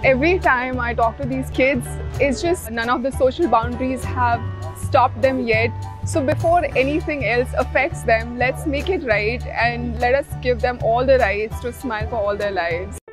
Every time I talk to these kids, it's just none of the social boundaries have stopped them yet. So before anything else affects them, let's make it right and let us give them all the rights to smile for all their lives.